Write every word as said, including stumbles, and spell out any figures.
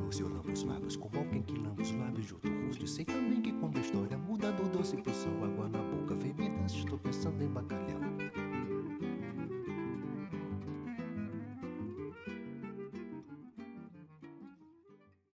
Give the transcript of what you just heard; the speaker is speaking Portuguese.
doce, eu lambo os lábios como alguém que lamba os lábios de outro rosto. E sei também que quando a história muda do doce pro sal, água na boca, vem me dança, estou pensando em bacalhau.